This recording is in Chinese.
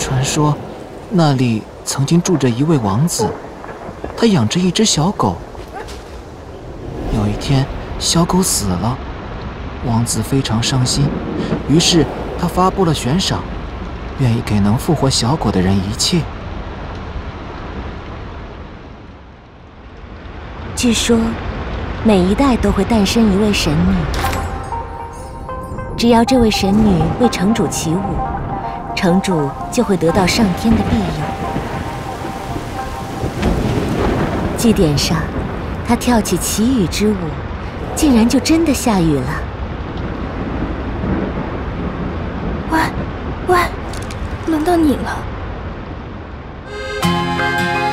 传说，那里曾经住着一位王子，他养着一只小狗。有一天，小狗死了，王子非常伤心，于是他发布了悬赏，愿意给能复活小狗的人一切。 据说，每一代都会诞生一位神女，只要这位神女为城主起舞，城主就会得到上天的庇佑。祭典上，他跳起祈雨之舞，竟然就真的下雨了。 喂，轮到你了。